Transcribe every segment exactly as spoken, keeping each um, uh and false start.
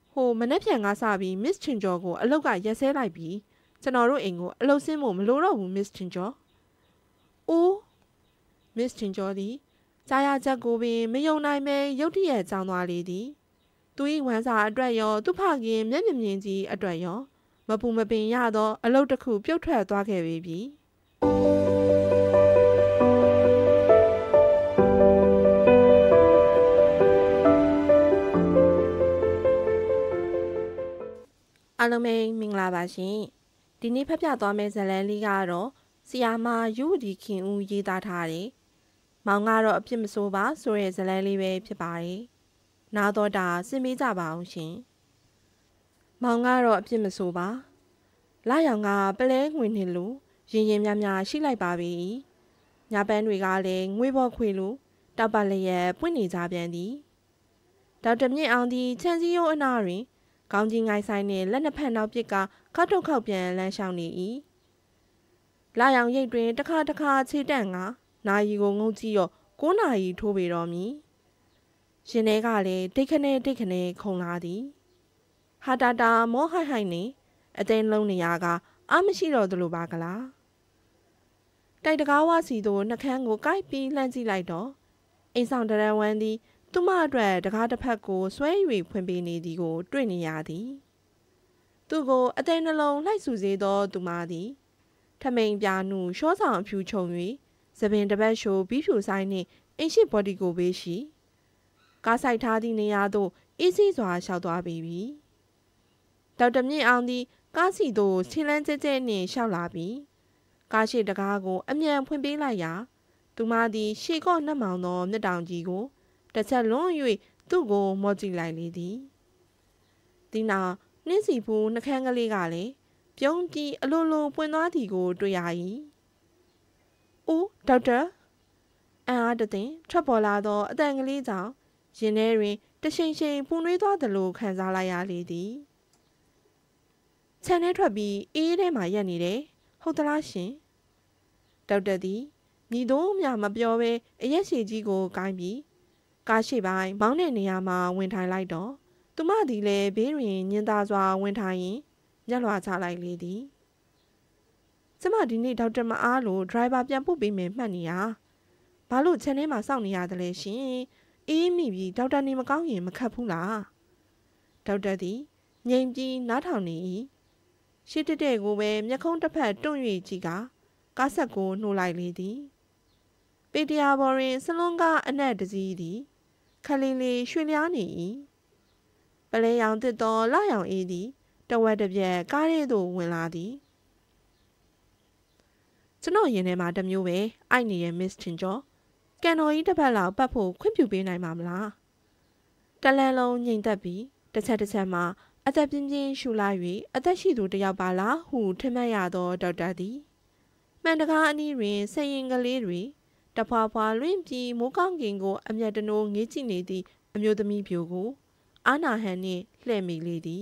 ဟိုမနေ့ပြန်ကစပြီး Miss ချင်ကျော်ကိုအလောက်ကရက်စဲလိုက်ပြီးကျွန်တော်တို့အိမ်ကိုအလုပ်ဆင်းဖို့မလိုတော့ဘူး Miss ချင်ကျော်။အိုး Miss ချင်ကျော်သည်ကြားရချက်ကိုပင်မယုံနိုင်ပဲရုတ်တရက်ကြောင်းသွားလေသည်။သူ၏ဝမ်းစာအတွက်ရောသူဖခင်မျက်မြင်မြင်ကြီးအတွက်ရောမပူမပင်ရသောအလုပ်တစ်ခုပြုတ်ထွက်သွားခဲ့ပေပြီ။အားလုံးပဲမင်္ဂလာပါရှင်။ဒီနေ့ဖတ်ပြသွားမယ့်ဇာတ်လမ်းလေးကတော့ဆီယာမယူဝတီခင်ဦးရေးသားထားတယ်။မောင်ကတော့အပြစ်မဆိုးပါဆိုတဲ့ဇာတ်လမ်းလေးပဲဖြစ်ပါတယ်။နားတော့တာစင်ပေးကြပါအောင်ရှင်။မောင်ကတော့အပြစ်မဆိုးပါ။လာရောင်ကပလဲငွေနှစ်လူရင်ရင်များများရှိလိုက်ပါပြီ။ညာပန်းတွေကလည်းငွေပေါ်ခွေလူတောက်ပလျက်ပွင့်နေကြပြန်သည်။ဒေါက်တာမြင့်အောင်သည်ချန်စီယိုအနာတွင်ကောင်းကြီးငိုင်းဆိုင်နှင့်လက်နှစ်ဖက်နောက်ပစ်ကခောက်ထုတ်ခောက်ပြန်လမ်းလျှောက်နေ၏လာရောင်ရိပ်တွင်တစ်ခါတစ်ခါခြေတန့်ငါနာယီကိုငုံကြည့်ရောကိုးနာရီထိုးပေတော်မူရှင်ထဲကလည်းတိတ်ခနဲတိတ်ခနဲခုံလာသည်ဟာတာတာမောဟိုက်ဟိုက်နှင့်အသိလုံးနေရကအာမရှိတော့သလိုပါကလားတိုက်တကားဝစီသို့နှကန်းကိုကိုက်ပြီးလှမ်းကြည့်လိုက်တော့အိမ်ဆောင်တရန်ဝမ်းသည်သူမအတွက်တကားတစ်ဖက်ကိုဆွဲ၍ဖွင့်ပေးနေသည်ကိုတွေ့နေရသည်သူကိုအသိနှလုံးလှိုက်ဆူစေသောသူမသည်ထမိန်ပြာနုရှောဆောင်အဖြူချုံ၍သပင်တစ်ပတ်ရှိုးပြီးဖြူဆိုင်နှင့်အင်ရှိဘော်ဒီကိုပေးရှိကားဆိုင်ထားသည့်နေရာသို့အေးစီးစွာလျှောက်သွားပေပြီဒေါက်တာမြင့်အောင်သည်ကားစီသို့ချင်းလန်းကျဲကျဲနှင့်လျှောက်လာပြီးကားရှိတကားကိုအမြန်ဖွင့်ပေးလိုက်ရာသူမသည်ရှေ့ကော့နှက်မောင်သောမျက်တောင်ကြီးကိုတစ်ချက်လွန်၍သူ့ကိုမော့ကြည့်လိုက်လေသည်ဒီနောက်နှင်းစီဖူးနှကန်းကလေးကလည်းပြုံးပြီးအလိုလိုပွင့်သွားသည်ကိုတွေ့ရ၏အိုးဒေါက်တာအံ့အားတသင်ထွက်ပေါ်လာသောအတန်ကလေးကြောင့်ရင်ထဲတွင်တရှိန်ရှိန်ပူနွေးသွားသလိုခံစားလိုက်ရလေသည်ခြံထဲထွက်ပြီးအေးထဲမှရက်နေတယ်ဟုတ်သလားရှင်ဒေါက်တာသည်ညီတို့မြမပြောဘဲအရက်ရှည်ကြီးကိုကိုင်းပြီးကားရှိပိုင်းမောင်းတဲ့နေရာမှာဝင်ထိုင်လိုက်တော့သူမသည်လည်းဘေးတွင်ညင်သာစွာဝင်ထိုင်ရင်ညက်လွှာချလိုက်လေသည်ကျမဒီနေ့ဒေါက်တာမအားလို့ဒရိုင်ဘာပြန်ပို့ပေးမယ်မှတ်နေရဘာလို့ခြံထဲမှာစောင့်နေရတယ်လဲရှင်အေးမိပြီးဒေါက်တာနေမကောင်းရင်မခတ်ဘူးလားဒေါက်တာသည်ငြိမ်ပြီးနားထောင်နေ၏ရှေ့တက်တဲ့ကိုပဲမျက်ခုံးတစ်ဖက်တွန့်၍ကြည့်ကကားဆက်ကိုနှိုးလိုက်လေသည်ပေတရာဘော်ရင်စလွန်ကအနက်တစည်းသည်ခလေးလေးရွှေလျားနေ၏ပလဲရောင်တစ်တော်လာရောင်အေးသည်တဝက်တစ်ပြက်ကားရဲသို့ဝင်လာသည်ကျွန်တော်ရင်ထဲမှာတမျိုးပဲအိုက်နေရဲ့ Miss ချင်ကျော်ကန်တော်ကြီးတစ်ပတ်လောက်ပတ်ဖို့ခွင့်ပြုပေးနိုင်မှာမလားတလန်လုံးငြိမ်သက်ပြီးတစ်ချက်တစ်ချက်မှာအသက်ပြင်းပြင်းရှူလိုက်၍အသက်ရှိသူတယောက်ပါလားဟုထင်မှတ်ရသောဒေါက်တာသည်မှန်တကားအနီးတွင်ဆယ်ရင်ကလေးတွေတဖွာဖွာလွင့်ပြီးမိုးကောင်းကင်ကိုအမျက်တနိုးငေးကြည့်နေသည့်အမျိုးသမီးပြိုကိုအာနာဟန်နှင့်လှည့်မိလေသည်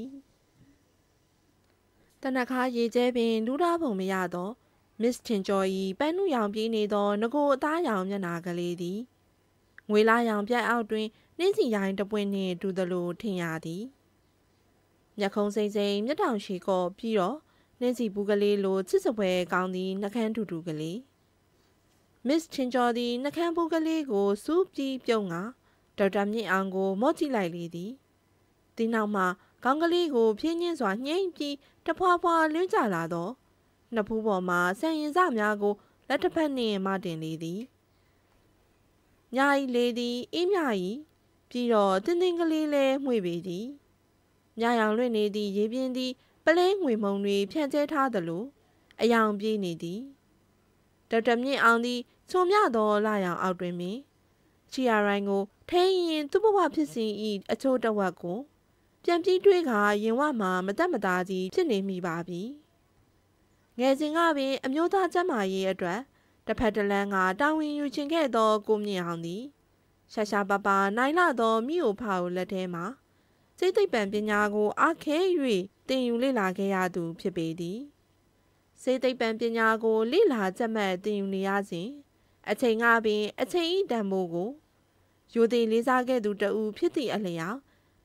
တနခါရေကျဲပင်လူသားပုံမရသော Miss ချင်ကျော်၏ပန်းနုရောင်ပြေးနေသောငကိုအသားရောင်မျက်နာကလေးသည်ငွေလာရောင်ပြတ်အောက်တွင်နှင်းစီရိုင်းတပွင့်နှင့်တူသလိုထင်ရသည်မျက်ခုံးစိမ့်စိမ့်မျက်တောင်ရှိကောပြီးတော့နှင်းစီပူကလေးလိုချစ်စပွဲကောင်းသည်နှကန်းတူတူကလေးMiss ချင်ကျော်သည်နှကန်းပူကလေးကိုစူးပြီးပြုံးကဒေါက်တာမြင့်အောင်ကိုမော့ကြည့်လိုက်လေသည်ဒီနောက်မှကောင်းကလေးကိုဖြင်းညင်းစွာညှိမ့်ပြီးတဖွာဖွာလွင့်ကြလာသောနှစ်ဖူးပေါ်မှဆန်ရင်စများကိုလက်တစ်ဖက်နှင့်မတင်လေသည်ညာဤလေသည်အေးမြဤပြီးတော့တင်းတင်းကလေးလဲမှွေပေသည်ညရောင်လွင့်နေသည့်ရေပြင်းသည်ပလဲငွေမုံတွေဖြန့်ကျဲထားသလိုအယောင်ပြေးနေသည်ဒေါက်တာမြင့်အောင်သည်ချုံမြသောလာရောင်အောက်တွင်ပင်ချီယာရိုင်းကိုထိန်ရင်သူ့ဘဝဖြစ်စဉ်၏အချို့တဝက်ကိုပြန်ပြီးတွေးခါရင်ဝမှာမတက်မသားကြီးဖြစ်နေမိပါပြီငယ်စဉ်ကပင်အမျိုးသားကျန်းမာရေးအတွက်တစ်ဖက်တစ်လမ်းကတာဝန်ယူချင်ခဲ့သောကိုမြင့်အောင်သည်ရှာရှာပါပါနိုင်လာသောမိအိုဖာကိုလက်ထဲမှာစိတ်သိပ္ပံပညာကိုအားခဲ၍သင်ယူလေ့လာခဲ့ရသူဖြစ်ပေသည်စိတ်သိပ္ပံပညာကိုလေ့လာကြက်မှတ်သင်ယူနေရစဉ်အချိန်ကပင်အချိန်ဤတန်ဖိုးကိုရိုသေလေးစားခဲ့သူတဦးဖြစ်သည့်အလျောက်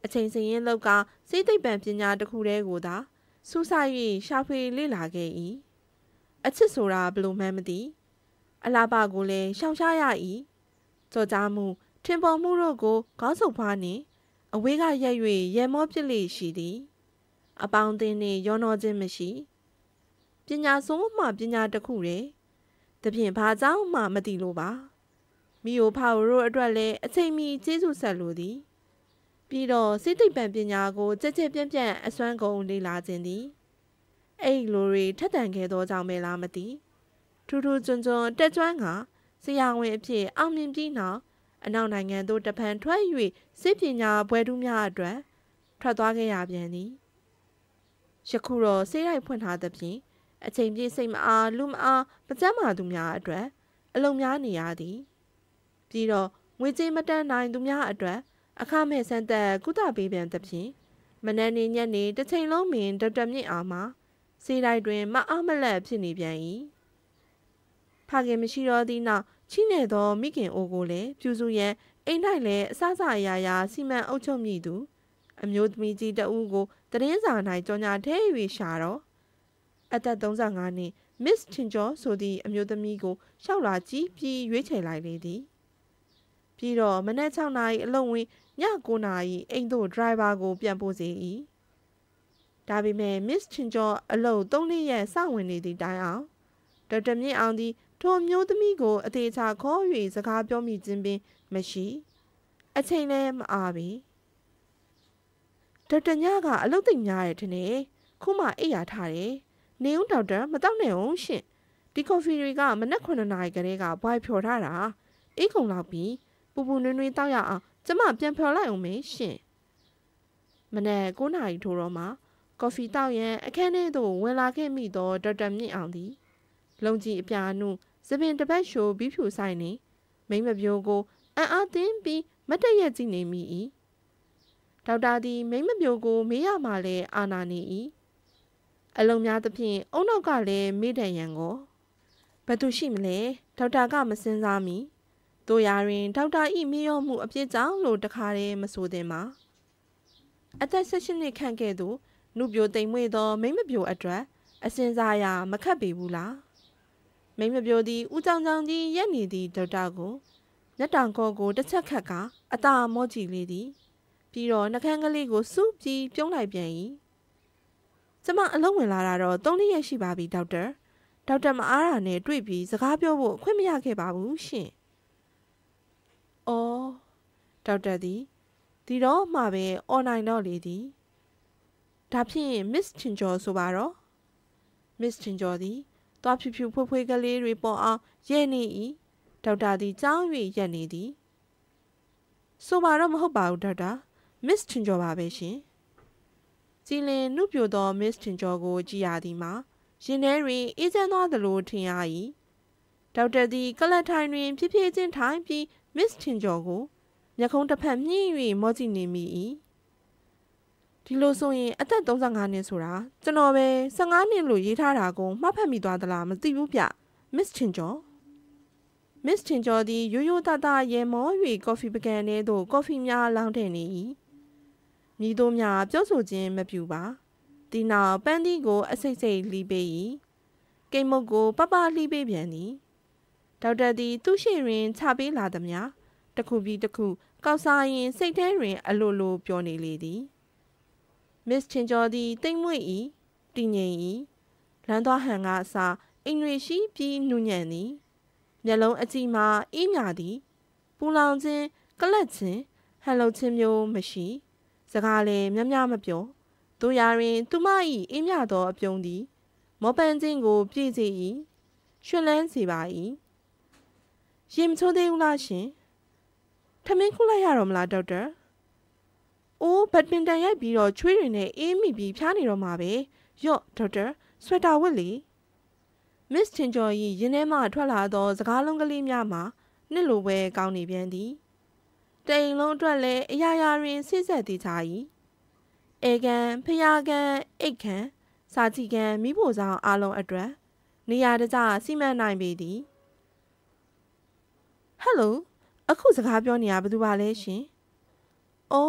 အချိန်စရင်လောက်ကစိတ်သိပ္ပံပညာတစ်ခုတည်းကိုသာစူးစိုက်၍ရှာဖွေလေ့လာခဲ့၏အချစ်ဆိုတာဘလို့မှန်းမသိအလားပါကိုလည်းရှောင်ရှားရ၏ကြော်ကြားမှုထင်ပေါ်မှုတို့ကိုခေါင်းဆုပ်ဖွားနှင့်အဝေးကရက်၍ရဲမောပြစ်လေရှိသည်အပေါင်းအသင်းနှင့်ရောနှောခြင်းမရှိပညာဆုံးမှပညာတစ်ခုတည်းတဖြင့်ဘာကြောင့်မှမသိလို့ပါမိယိုဖောက်တို့အတွက်လည်းအချိန်မီကျေးဇူးဆက်လိုသည်ပြီးတော့စိတ်သိပ္ပံပညာကိုကြက်ကြက်ပြန့်ပြန့်အစွမ်းကုန်လေ့လာခြင်းသည်အဲ့လိုတွေထက်သန်ခဲ့သောကြောင့်ပဲလားမသိထူးထူးကျွန်းကျွန်းတက်ကျွမ်းကဆရာဝန်အဖြစ်အောင်မြင်ပြီးနောက်အနောက်နိုင်ငံသို့တဖန်ထွက်၍စိတ်ပညာဘွဲထူးများအတွက်ထွက်သွားခဲ့ရပြန်သည်ယခုတော့စိတ်ရိုက်ဖွင့်ထားသဖြင့်အချိန်ပြည့်စိတ်မအားလူမအားပကြမ်းမာသူများအတွက်အလုံးများနေရသည်ပြီးတော့ငွေကြေးမတန်နိုင်သူများအတွက်အခမဲ့ဆန်းသက်ကုသပေးပြန်သဖြင့်မနက်နေ့ညနေတစ်ချိန်လုံးပင်ဒေါက်တာမြင့်အောင်မှာစေတိုင်းတွင်မအားမလတ်ဖြစ်နေပြန်၏ဖခင်မရှိတော့သည့်နောက်ချိနေသောမိခင်အိုကိုလည်းပြူစုရန်အိမ်၌လည်းအဆအဆအရာရာစီမံအုပ်ချုပ်မိသူအမျိုးသမီးကြီးတဦးကိုတရင်စာ၌ကြော်ညာထဲ၍ရှာတော့အသက်သုံးဆယ်ငါနှစ်မစ္စချင်ကျော်ဆိုသည့်အမျိုးသမီးကိုရှောက်လာကြည့်ပြီးရွေးချယ်လိုက်လေသည်ပြီးတော့မနက်ခြောက်နာရီအလုံးဝင်ညကိုးနာရီအိမ်သို့ဒရိုင်ဘာကိုပြန်ပို့စေ၏ဒါပေမဲ့မစ္စချင်ကျော်အလုပ်သုံးလေးရက်စဝင်နေသည့်တိုင်အောင်ဒေါက်တာမြင့်အောင်သည်ထိုမျိုးသမီးကိုအသေးချာခေါ်၍စကားပြောမိခြင်းပင်မရှိအချိန်လည်းမအားပေဒေါက်တာညကအလုပ်သိများတယ်ထင်တယ်ခုမှအိပ်ရထားတယ်နေဦးဒေါက်တာမတောက်နဲ့အောင်ရှင်ဒီကော်ဖီတွေကမနက်ခုနှစ်နာရီကလေးကဘွိုင်ဖြော်ထားတာအိတ်ကုန်လောက်ပြီးပူပူနွေးနွေးတောက်ရအောင်ကျမပြန်ဖြော်လိုက်အောင်မေရှင်မနက်ကိုးနာရီထိုးတော့မှကော်ဖီတောက်ရန်အခန်းထဲသို့ဝင်လာခဲ့မိသောဒေါက်တာမြင့်အောင်သည်လုံကြီးအပြာနုစပင်တပတ်ရှိုးပြီးဖြူဆိုင်နေမိမပြိုးကိုအံ့အားသင်းပြီးမတ်တရက်ကြည့်နေမိ၏ဒေါက်တာသည်မိမပြိုးကိုမေးရမှလည်းအာနာနေ၏အလုံးများသဖြင့်အုံနောက်ကလည်းမေးတယ်ရန်ကိုဘသူရှိမလဲဒေါက်တာကမစင်စားမိတို့ရာတွင်ဒေါက်တာဤမေးရောမှုအပြစ်ကြောင့်လို့တခါတည်းမဆိုသင်ပါအသက်၁၈နှစ်ခန့်ကဲ့သို့နုပြိုတိမ်မွေ့သောမိမပြိုအတွက်အစင်စားရာမခတ်ပေဘူးလားမိမပြိုသည်ဦးကြောင်ကြောင်ကြီးရက်နေသည့်ဒေါက်တာကိုမျက်တောင်ကောကိုတစ်ချက်ခတ်ကအသာမောကြည့်လေသည်ပြီးတော့နှကန်းကလေးကိုစူးပြီးပြုံးလိုက်ပြန်၏ကျမအလုံးဝင်လာတာတော့သုံးရက်ရှိပါပြီဒေါက်တာဒေါက်တာမအားတာနဲ့တွေ့ပြီးစကားပြောဖို့အခွင့်မရခဲ့ပါဘူးရှင်။အော်ဒေါက်တာသည်ဒီတော့မှပဲအွန်လိုင်းတော့လေသည်ဒါဖြင့်မစ္စချင်ကျော်ဆိုပါတော့မစ္စချင်ကျော်သည်သွားဖြူဖြူဖွေးဖွေးကလေးတွေပေါ်အောင်ရဲနေ၏ဒေါက်တာသည်ကြောင်း၍ရက်နေသည်ဆိုပါတော့မဟုတ်ပါဘူးဒေါက်တာမစ္စချင်ကျော်ပါပဲရှင်ကြည်လင်နှုတ်ပြသောမစ္စချင်ကျော်ကိုကြည်ရသည်မှာရင်ထဲတွင်အေးချမ်းသွားသလိုထင်ရ၏ဒေါက်တာသည်ကလတ်ထိုင်တွင်ဖြည်းဖြည်းချင်းထိုင်ပြီးမစ္စချင်ကျော်ကိုမျက်ခုံးတစ်ဖက်မြင့်၍မောကြည့်နေမိ၏ဒီလိုဆိုရင်အသက်သုံးဆယ်ငါနှစ်ဆိုတာကျွန်တော်ပဲဆယ်ငါနှစ်လို့ရေးထားတာကိုမှတ်ဖတ်မိသွားသလားမသိဘူးဗျမစ္စချင်ကျော်မစ္စချင်ကျော်သည်ရိုးရိုးသားသားရေမော၍ကော်ဖီပကံထဲသို့ကော်ဖီများလောင်းထည့်နေ၏မိတို့များပြောဆိုခြင်းမပြူပါဒီနောက်ပန်းသီးကိုအစိတ်စိတ်လှီးပေး၏ကိတ်မုတ်ကိုပပလှီးပေးပြန်သည်ဒေါက်တာသည်သူ့ရှိတွင်ချပေးလာသည်များတစ်ခုပြီးတစ်ခုကောက်စားရင်စိတ်ထဲတွင်အလိုလိုပြောနေလေသည်မစ္စချင်ကျော်သည်တိမ်မွေ့၏တည်ငြိမ်၏လမ်းသွားဟန်ကအစာအိမ်တွေရှိပြီးနူးညံ့သည်မျက်လုံးအကြည့်မှအေးမြသည်ပူလောင်ခြင်းကလတ်ခြင်းဟန်လုံခြင်းမျိုးမရှိစကားလည်းများများမပြောတို့ရာတွင်သူမ၏အေးမြသောအပြုံးသည်မောပန်းခြင်းကိုပြည့်စေ၏ရွှင်လန်းစေပါ၏ရင်မချိုးသေးဘူးလားရှင်ထမင်းခုလိုက်ရတော့မလားဒေါက်တာအိုးဘတ်မင်တန်ရိုက်ပြီးတော့ချွေးတွေနဲ့အေးမိပြီးဖြားနေတော့မှာပဲယော့ဒေါက်တာဆွဲတာဝတ်လေမစ္စချင်ကျော်၏ရင်ထဲမှထွက်လာသောစကားလုံးကလေးများမှာနှစ်လိုပဲကောင်းနေပြန်သည်တိမ်လုံးအတွက်လည်းအရာရာတွင်ဆိတ်ဆက်သေးချ၏အေကန်ဖျားကန်အိတ်ကန်စာကြည့်ကန်မိဖို့ဆောင်အားလုံးအတွက်နေရာတကျစီမံနိုင်ပေသည်ဟယ်လိုအခုစကားပြောနေရဘယ်သူပါလဲရှင်အော်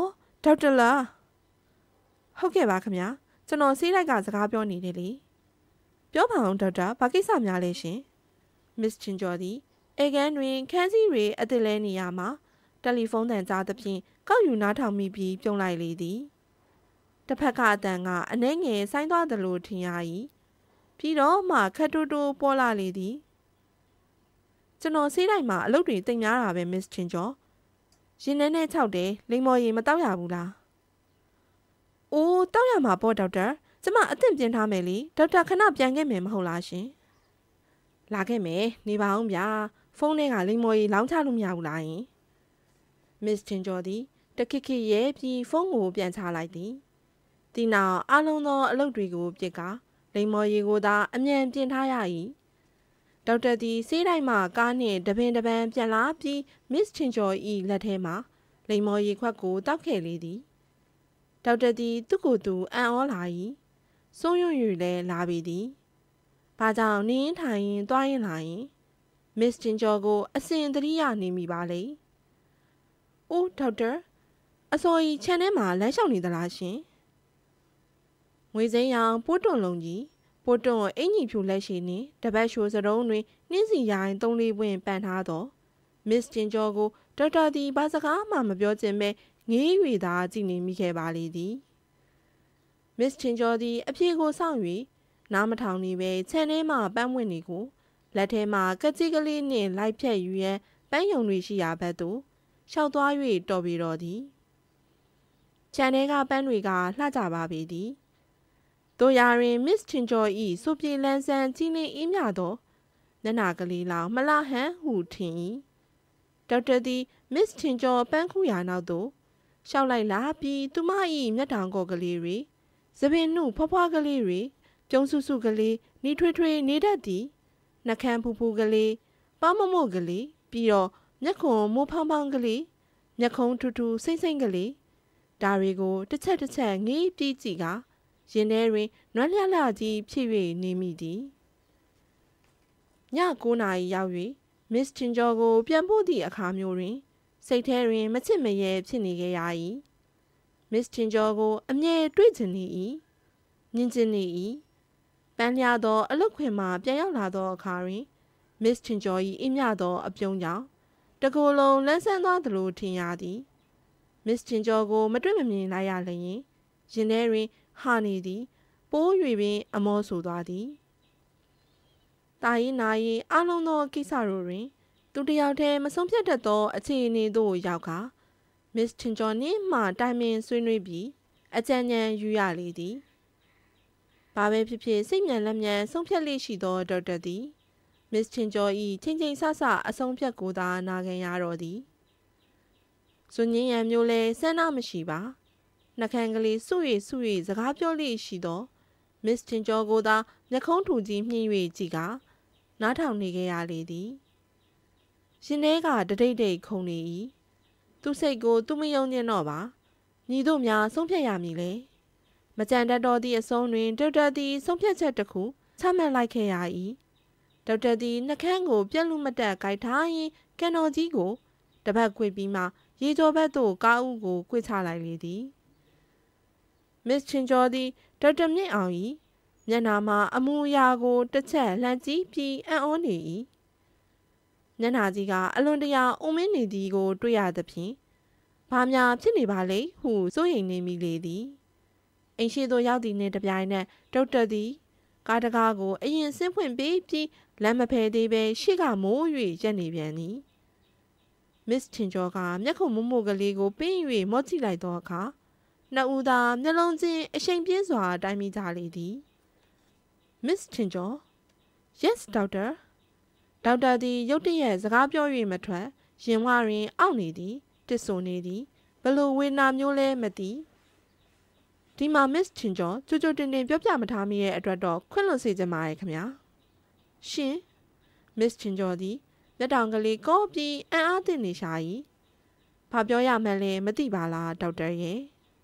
ဒေါက်တာလားဟုတ်ကဲ့ပါခင်ဗျာကျွန်တော်ဆေးလိုက်ကစကားပြောနေတယ်လေပြောပါအောင်ဒေါက်တာဘာကိစ္စများလဲရှင်မစ္စချင်းကျော်သည်အေကန်တွင်ခန်းစည်းတွေအသစ်လဲနေရမှာတယ်လီဖုန်းတန်ကြားသဖြင့်ကောက်ယူနားထောင်မိပြီးပြုံးလိုက်လေသည်တစ်ဖက်ကအတန်ကအနှဲငယ်ဆိုင်းသွားသလိုထင်ရ၏ပြီးတော့မှခက်တိုးတိုးပေါ်လာလေသည်ကျွန်တော်ဆေးလိုက်မှာအလုပ်တွေတိတ်များတာပဲမစ္စချင်းကျော်ရင်ထဲနဲ့ခြောက်တယ်လိမ္မော်ရည်မတောက်ရဘူးလားအိုးတောက်ရမှာပေါ့ဒေါက်တာကျမအသင့်ပြင်းထားမယ်လေဒေါက်တာခဏပြန်ခဲ့မယ်မဟုတ်လားရှင်လာခဲ့မယ်နေပါအောင်ဗျာဖုန်းထဲကလိမ္မော်ရည်လောင်းချလို့မရဘူးလားယင်မစ္စချင်းကျော်သည်တခိခိရဲပြီးဖုန်းကိုပြန်ချလိုက်သည်ဒီနောက်အလုံးသောအလုပ်တွေကိုပြစ်ကလိမ္မော်ရည်ကိုသာအမြန်ပြင်ထားရ၏ဒေါက်တာသည်ဆေးတိုင်းမှကားနှင့်တပင်တပန်းပြန်လာပြီးမစ္စချင်းကျော်၏လက်ထဲမှလိမ္မော်ရည်ခွက်ကိုတောက်ခဲ့လေသည်ဒေါက်တာသည်သူ့ကိုယ်သူအံ့ဩလာ၏စိုးရွံ့၍လည်းလာပြီသည်ဘာကြောင့်နင်းထိုင်ရင်သွားရင်လာရင်မစ္စချင်းကျော်ကိုအစဉ်သတိရနေမိပါလေအိုးဒေါက်တာအစောကြီးခြံထဲမှာလမ်းလျှောက်နေသလားရှင်ငွေစိမ်းရောင်ပိုးတွန့်လုံးကြီးပိုးတွန့်အင်ကြီးဖြူလက်ရှိနှင့်တပတ်ရှိုးစတုံးတွင်နှင်းစီရိုင်းသုံးလေးပွင့်ပန်ထားသောမစ္စချင်းကျော်ကိုဒေါက်တာသည်ဘာစကားမှမပြောချင်ပဲငေး၍သာကြည့်နေမိခဲ့ပါလေသည်မစ္စချင်းကျော်သည်အပြေကိုစောင့်၍နားမထောင်နေပဲခြံထဲမှပန်းဝင်နေကိုလက်ထဲမှကကြီးကလေးနှင့်လိုက်ဖြတ်ယူရန်ပန်းယုံတွေရှိရာဘက်သို့ရှောက်သွား၍တော်ပြီတော်သည်ခြံထဲကပန်းတွေကလှကြပါပေသည်တို့ရာတွင်မစ္စချင်းကျော်၏ဆိုပြေလန်းဆန်းကြီးလင်းအေးမြသောမျက်နှာကလေးလောင်မလှဟန်ဟုထင်၏ဒေါက်တာသည်မစ္စချင်းကျော်ပန်းခုရာနောက်သို့ရှောက်လိုက်လာပြီးသူမ၏မျက်တောင်ကော့ကလေးတွေသပင်နှုဖွားဖွားကလေးတွေပြုံးစုစုကလေးနီထွေးထွေးနေတတ်သည်နှကန်းဖူးဖူးကလေးပေါမမို့ကလေးပြီးတော့မျက်ခုံမိုးဖောင်းဖောင်းကလေးမျက်ခုံးထူးထူးစိမ့်စိမ့်ကလေးဒါတွေကိုတစ်ချက်တစ်ချက်ငေးပြီးကြည့်ကရင်ထဲတွင်နွမ်းလျလှကြီးဖြစ်၍နေမိသည်ညကိုးနာရီရောက်၍မစ္စချင်းကျော်ကိုပြန်ပို့သည့်အခါမျိုးတွင်စိတ်ထဲတွင်မချစ်မရဲဖြစ်နေခဲ့ရ၏မစ္စချင်းကျော်ကိုအမြဲတွေ့ချင်နေ၏ညင်ချင်နေ၏ပန်းလျားသောအလုတ်ခွင်မှပြန်ရောက်လာသောအခါတွင်မစ္စချင်းကျော်၏အမြသောအပြုံးကြောင့်တကိုယ်လုံးလန်းဆန်းသွားသလိုထင်ရသည်မစ္စချင်းကျော်ကိုမတွေ့မမြင်လိုက်ရလျင်ရင်ထဲတွင်ဟာနေသည်ပိုး၍ပင်အမောဆိုသွားသည်တာရင်နာရင်အလုံးသောကိစ္စတို့တွင်သူတယောက်တည်းမဆုံးဖြတ်တတ်သောအခြေအနေသို့ရောက်ကမစ္စချင်းကျော်နှင့်မှတိုင်ပင်ဆွေးနွေးပြီးအကြံဉာဏ်ယူရလေသည်ဘာပဲဖြစ်ဖြစ်စိတ်မြန်လက်မြန်ဆုံးဖြတ်လေရှိသောဒေါက်တာသည်မစ္စချင်းကျော်၏ချင်းချင်းဆဆအဆုံးဖြတ်ကိုသာနာခံရတော့သည်ဇွန်ညင်ရံမျိုးလဲဆန်းနာမရှိပါနှကန်းကလေးစွ၍စွ၍စကားပြောလေရှိသောမစ္စချင်းကျော်ကိုသာမျက်ခုံးထူကြီးမြင့်၍ကြည့်ကနားထောင်နေခဲ့ရလေသည်ရှင်ထဲကတတိတ်တိတ်ခုန်နေ၏သူစိတ်ကိုသူမယုံညံ့တော့ပါညီတို့များဆုံးဖြတ်ရမည်လေမကြံတတ်တော်သည့်အဆုံးတွင်ဒေါက်တာသည်ဆုံးဖြတ်ချက်တစ်ခုချမှတ်လိုက်ခဲ့ရ၏ဒေါက်တာသည်နှကန်းကိုပြက်လူမတက်ကြိုက်ထားရင်ကန်တော်ကြီးကိုတပတ်ခွေပြီးမှရေကျော်ဘက်သို့ကားဦးကိုကွေ့ချလိုက်လေသည်မစ္စချင်းကျော်သည်ဒေါက်တာမြင့်အောင်၏မျက်နှာမှာအမူအရာကိုတစ်ချက်လှမ်းကြည့်ပြီးအံ့ဩနေ၏မျက်နှာကြီးကအလွန်တရာအုံမင်းနေသည်ကိုတွေ့ရသဖြင့်ဘာများဖြစ်နေပါလိမ့်ဟုစိုးရိမ်နေမိလေသည်အိမ်ရှိသို့ရောက်သည့်နှင့်တပြိုင်နက်ဒေါက်တာသည်ကားတကားကိုအရင်ဆင်းဖွင့်ပေးပြီးလမ်းမဖယ်သေးပဲရှေ့ကမိုး၍ရက်နေပြန်သည်မစ္စချင်းကျော်ကမျက်ခုံမမို့ကလေးကိုပင်း၍မော့ကြည့်လိုက်သောအခါနှစ်ဦးသာမျက်လုံးချင်းအရှိန်ပြင်းစွာတိုင်မိကြလေသည်မစ္စချင်းကျော် yes ဒေါက်တာဒေါက်တာသည်ရုတ်တရက်စကားပြော၍မထွက်ရင်ဝတွင်အောင့်နေသည်တစ်ဆိုနေသည်ဘလို့ဝေနာမျိုးလဲမသိဒီမှာမစ္စချင်းကျော်ကြိုကြိုတင်တင်ပြောပြမထားမိရဲ့အတွက်တော့ခွင့်လွှတ်စေချင်ပါရဲ့ခင်ဗျာရှင်မစ္စချင်းကျော်သည်လက်တောင်ကလေးကောပြီးအံ့အားသင့်နေရှာ၏ဘာပြောရမှန်းလဲမသိပါလားဒေါက်တာရဲ့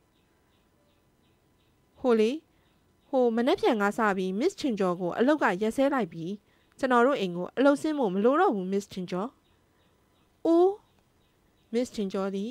ဟိုလေဟိုမနေ့ပြန်ကားစပြီးမစ္စချင်းကျော်ကိုအလုတ်ကရက်ဆဲလိုက်ပြီးကျွန်တော်တို့အိမ်ကိုအလုတ်ဆင်းဖို့မလိုတော့ဘူးမစ္စချင်းကျော်အိုးမစ္စချင်းကျော်သည်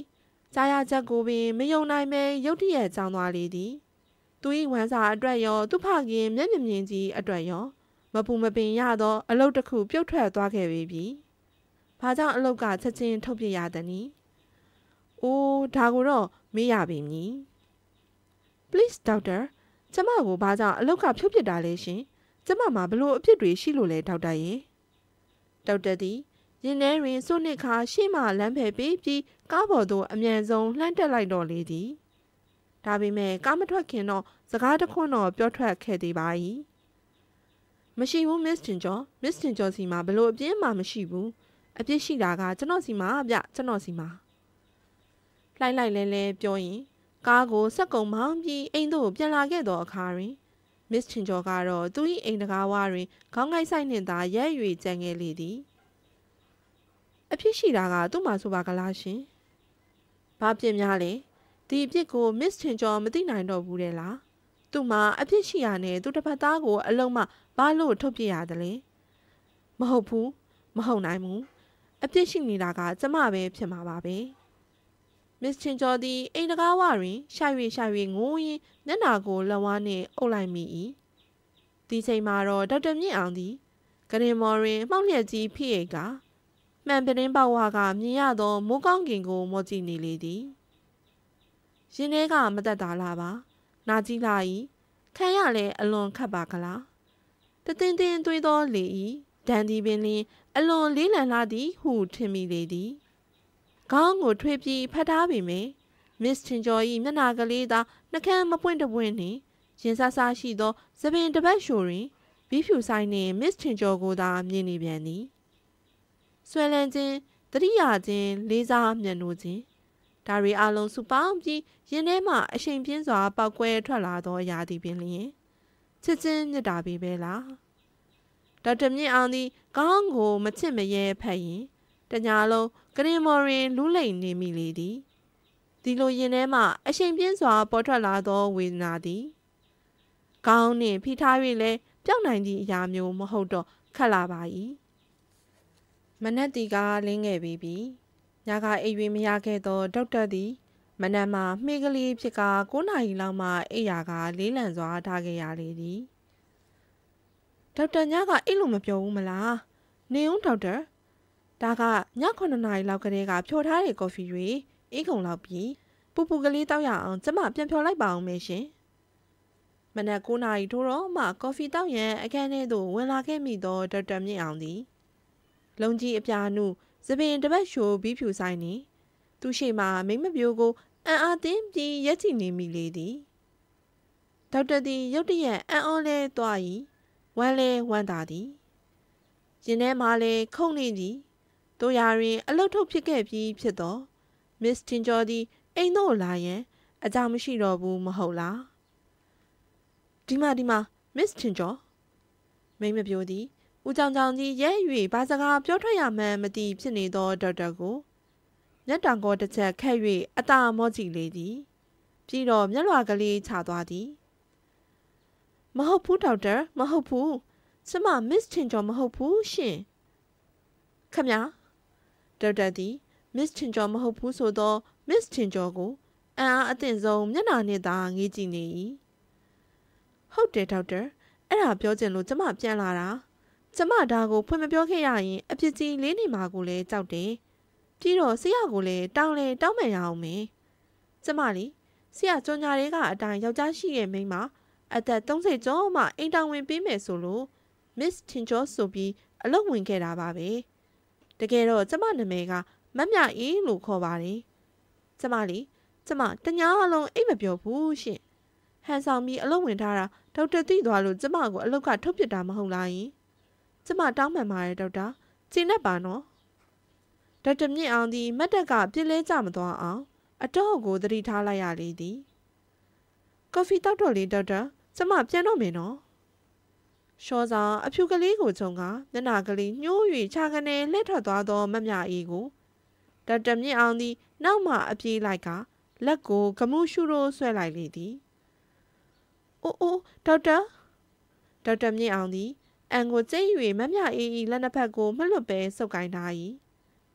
ကြားရချက်ကိုပင်မယုံနိုင်ပဲရုတ်တရက်ကြောင်းသွားလေသည်သူ၏ဝမ်းစာအတွက်ရောသူဖခင်မျက်မြင်မြင်ကြီးအတွက်ရောမပူမပင်ရသောအလုပ်တစ်ခုပြုတ်ထွက်သွားခဲ့ပြီပြီ။ဘာကြောင့်အလုပ်ကချက်ချင်းထုတ်ပြရသနည်း။အိုးဒါကိုတော့မေးရပြီမည်။ Please doctor ကျမကိုဘာကြောင့်အလုပ်ကဖြုတ်ပစ်တာလဲရှင်။ကျမမှာဘလို့အဖြစ်တွေရှိလို့လဲဒေါက်တာရဲ့။ဒေါက်တာသည်ရင်ထဲတွင်စိုးနစ်ခါရှေ့မှလမ်းဖယ်ပေးပြီးကားပေါ်သို့အမြန်ဆုံးလှမ်းတက်လိုက်တော့လေသည်။ဒါပေမဲ့ကားမထွက်ခင်တော့စကားတခွန်းတော့ပြောထွက်ခဲ့သေးပါ၏။မရှိဘူး Miss တင်ကျော် Miss တင်ကျော်စီမှာဘလို့အပြင်းမှမရှိဘူး။အပြစ်ရှိတာကကျွန်တော်စီမှာဗျကျွန်တော်စီမှာ။လိုက်လိုက်လဲလဲပြောရင်ကားကိုစက်ကုံမောင်းပြီးအိမ်သို့ပြန်လာခဲ့သောအခါတွင်မစ္စတင်ကျော်ကတော့သူ၏အိမ်တကားဝတွင်ခေါင်းကိုက်ဆိုင်နှင့်သာရဲ၍ကြံငယ်လေသည်အဖြစ်ရှိတာကသူ့မှာဆိုပါကလားရှင်ဘာပြစ်များလဲဒီအဖြစ်ကိုမစ္စတင်ကျော်မသိနိုင်တော့ဘူးတဲ့လားသူ့မှာအဖြစ်ရှိရနဲ့သူတစ်ဖက်သားကိုအလုံးမဘာလို့ထုတ်ပြရသလဲမဟုတ်ဘူးမဟုတ်နိုင်ဘူးအဖြစ်ရှိနေတာကကျမပဲဖြစ်မှာပါပဲမစ္စတင်ကျော်သည်အိမ်တကားဝတွင်ရှာ၍ရှာ၍ငိုးရင်းမျက်နှာကိုလက်ဝါးနှင့်အုပ်လိုက်မိ၏ဒီချိန်မှာတော့ဒေါက်တာမြင့်အောင်သည်ကရင်မော်ရင်မှောက်လျက်ကြီးဖိအိတ်ကမှန်ပတင်းပေါဝါကမြင်ရသောမိုးကောင်းကင်ကိုမောကြည့်နေလေသည်ရင်ထဲကမသက်သာလာပါနာကြည့်လာ၏ခံရလဲအလွန်ခတ်ပါကလားတသင်းသင်းသွေးသောလေ၏ဒန်ဒီပင်လင်းအလွန်လေးလံလာသည်ဟုထင်မိလေသည်ခေါင်းကိုထွေးပြီးဖတ်ထားပေမယ့်မစ္စတင်ကျော်၏မျက်နှာကလေးသာနှကမ်းမပွင့်တပွင့်နှင့်ရင်ဆဆရှိသောသပင်တစ်ပတ်ရှိုတွင်ဘီးဖြူဆိုင်နှင့်မစ္စတင်ကျော်ကိုသာမြင်နေပြန်သည်ဆွဲလန်းခြင်းတတိယခြင်းလေးစားမျက်နှာခြင်းဒါရီအလုံးစုပေါင်းပြီးရင်ထဲမှအရှိန်ပြင်းစွာပောက်ကွဲထွက်လာသောအရာသည်ပင်လျင်ချစ်ချင်းမြတ်တာပေပဲလားဒေါက်တာမြင့်အောင်သည်ခေါင်းကိုမချစ်မရဲဖက်ရင်တညာလုံးကရင်မော်ရင်လူးလိမ်နေမိလေသည်ဒီလိုရင်ထဲမှအရှိန်ပြင်းစွာပေါ်ထွက်လာသောဝေဒနာသည်ခေါင်းနှင့်ဖိထား၍လည်းပြောင်းနိုင်သည့်အရာမျိုးမဟုတ်တော့ခက်လာပါ၏မနက်တီကလင်းခဲ့ပြီးပြီညကအိပ်၍မရခဲ့သောဒေါက်တာသည်မနက်မှမှေးကလေးဖြစ်ကကိုးနာရီလောက်မှအိပ်ရာကလေးလံစွာထားခဲ့ရလေသည်ဒေါက်တာညကအိပ်လို့မပြောဘူးမလားနေဦးဒေါက်တာဒါကညခုနှစ်နာရီလောက်ကတည်းကဖြော်ထားတဲ့ကော်ဖီတွေအေးကုန်လောက်ပြီးပူပူကလေးတောက်ရအောင်ကျမပြန်ဖြော်လိုက်ပါအောင်မေရှင်မနက်ကိုးနာရီထိုးတော့မှကော်ဖီတောက်ရန်အခန်းထဲသို့ဝင်လာခဲ့မိသောဒေါက်တာမြင့်အောင်သည်လုံကြီးအပြာနုသပင်တပတ်ရှိုးဘီးဖြူဆိုင်နေသူရှိမှမိမပြိုးကိုအံ့အားသင်းပြီးရက်ချီနေမိလေသည်ဒေါက်တာသည်ရုတ်တရက်အံ့ဩလဲသွား၏ဝမ်းလဲဝမ်းသာသည်ရင်ထဲမှလည်းခုန်နေသည်တို့ရာတွင်အလုတ်ထုတ်ဖြစ်ခဲ့ပြီးဖြစ်သောမစ္စတင်ကျော်သည်အိမ်သို့လာရန်အကြောင်းမရှိတော့ဘူးမဟုတ်လားဒီမှာဒီမှာမစ္စတင်ကျော်မိမပြိုးသည်ဦးကြောင်ကြောင်ကြီးရဲ၍ဘာစကားပြောထွက်ရမှန်းမသိဖြစ်နေသောဒေါက်တာကိုမျက်တောင်ကောတစ်ချက်ခက်၍အသာမောကြည့်လေသည်ပြီးတော့မျက်လွှာကလေးချသွားသည်မဟုတ်ဘူးဒေါက်တာမဟုတ်ဘူးကျမမစ္စတင်ကျော်မဟုတ်ဘူးရှင်ခမညာဒေါက်တာသည်မစ္စတင်ကျော်မဟုတ်ဘူးဆိုသောမစ္စတင်ကျော်ကိုအံ့အားအသင့်ဆုံးမျက်နှာနှင့်သာငေးကြည့်နေ၏ဟုတ်တယ်ဒေါက်တာအဲ့ဒါပြောချင်လို့ကျမပြန်လာတာကျမဒါကိုဖွင့်မပြောခဲ့ရရင်အပြစ်ကြီးလေးနေမှာကိုလည်းကြောက်တယ်ပြီးတော့ဆရာကိုလည်းတောင်းလဲတောင်းမှန်ရအောင်မယ်ကျမလေဆရာကြွန်ညာတွေကအတိုင်းယောက်ျားရှိရဲ့မိန်းမအသက်သုံးဆယ်ကျော်မှအိမ်တောင်ဝင်ပေးမယ်ဆိုလို့မစ္စတင်ကျော်ဆိုပြီးအလုပ်ဝင်ခဲ့တာပါပဲတကယ်တော့ကျမနာမည်ကမတ်မြအေးလို့ခေါ်ပါတယ်ကျမလေကျမတညာလုံးအိတ်မပြောဘူးရှင်ဟန်ဆောင်ပြီးအလုပ်ဝင်ထားတာဒေါက်တာသိသွားလို့ကျမကိုအလုပ်ကထုတ်ပစ်တာမဟုတ်လားယင်ကျမတောင်းပန်ပါတယ်ဒေါက်တာကျင်းနဲ့ပါနော်ဒေါက်တာမြင့်အောင်သည်မတ်တက်ကပြင်းလဲကြမသွားအောင်အတော့ကိုသတိထားလိုက်ရလေသည်ကော်ဖီတောက်တော့လေဒေါက်တာကျမပြန်တော့မယ်နော်ရှောစာအဖြူကလေးကိုခြုံကမျက်နှာကလေးညှိုး၍ခြာကနေလှည့်ထွက်သွားသောမတ်မြအေးကိုဒေါက်တာမြင့်အောင်သည်နောက်မှအပြေးလိုက်ကလက်ကိုဂမှုရှုရိုးဆွဲလိုက်လေသည်အိုးအိုးဒေါက်တာဒေါက်တာမြင့်အောင်သည်အန်ကိုကျိတ်၍မတ်မြအေး၏လက်နှစ်ဖက်ကိုမလွတ်ပဲဆုပ်ကိုင်းထား၏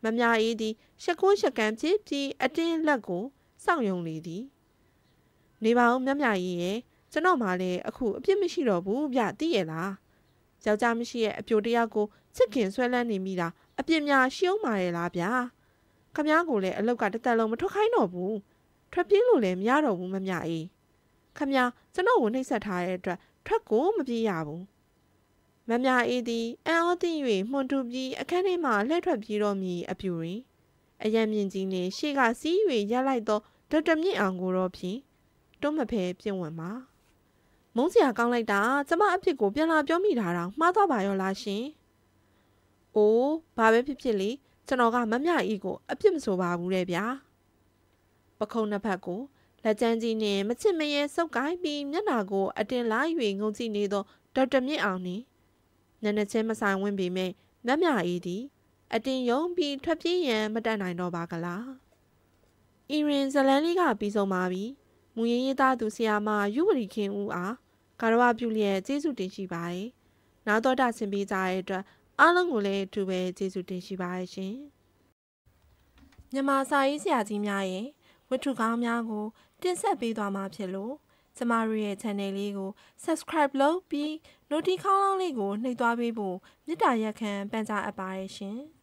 မမြအေးသည်ရှက်ကိုးရှက်ကန်ဖြစ်ပြီးအတင်းလက်ကိုစောင့်ယုံလေသည်နေပါဦးမမြအေးရဲ့ကျွန်တော်မှလည်းအခုအပြစ်မရှိတော့ဘူးဗျသိရလားယောက်ျားမရှိရဲ့အပြိုတယောက်ကိုချစ်ခင်ဆွဲလန်းနေမိတာအပြစ်များရှုံးပါရဲ့လားဗျာခမည်းကိုလည်းအလောက်ကတစ်သက်လုံးမထွက်ခိုင်းတော့ဘူးထွက်ပြေးလို့လည်းမရတော့ဘူးမမြအေးခမည်းကျွန်တော်ကိုနှိပ်စက်ထားတဲ့အတွက်ထွက်ကိုမပြေးရဘူးမမြအေးသည်အံ့ဩသင့်၍မှွန်တူပြီးအခန်းထဲမှလှည့်ထွက်ပြေးတော်မူအပြူတွင်အယံမြင့်ကြီးနှင့်ရှေ့ကစီး၍ရလိုက်သောဒေါက်တာမြင့်အောင်ကိုတော့ဖြင့်တွန်းမဖဲပြင့်ဝင်ပါမုန်းစရာကောင်းလိုက်တာကျမအဖြစ်ကိုပြန်လာပြောမိတာတော့မှားသွားပါရောလားရှင်။အိုးဘာပဲဖြစ်ဖြစ်လေကျွန်တော်ကမမြအေးကိုအပြစ်မဆိုပါဘူးတဲ့ဗျာ။ပခုံးနှစ်ဖက်ကိုလက်ကျန်းကြီးနှင့်မချစ်မရဲစုပ်ကိုင်းပြီးမျက်နှာကိုအတင်လာ၍ငုံကြည့်နေသောဒေါက်တာမြင့်အောင်နှင့်ညနေချင်းမဆိုင်ဝင်ပေမဲ့မမြအေးသည်အတင်ယုံပြီးထွက်ပြေးရန်မတတ်နိုင်တော့ပါကလား။အီရင်ဇလန်လေးကပြီးဆုံးပါပြီ။မူရင်းရေးသားသူဆရာမယူဝရီခင်ဦးအားကာရဝပြုလျက်ကျေးဇူးတင်ရှိပါတယ်။နောက်တော့တာဆင်ပေးကြတဲ့အတွက်အားလုံးကိုလည်းအထူးပဲကျေးဇူးတင်ရှိပါတယ်ရှင်။မြန်မာစာရေးဆရာကြီးများရဲ့ဝတ္ထုကောင်းများကိုတင်ဆက်ပေးသွားမှာဖြစ်လို့ကျမတို့ရဲ့ channel လေးကို subscribe လုပ်ပြီး notification လေးကိုနှိပ်သွားပေးဖို့မေတ္တာရက်ခံပန်ကြားအပ်ပါတယ်ရှင်။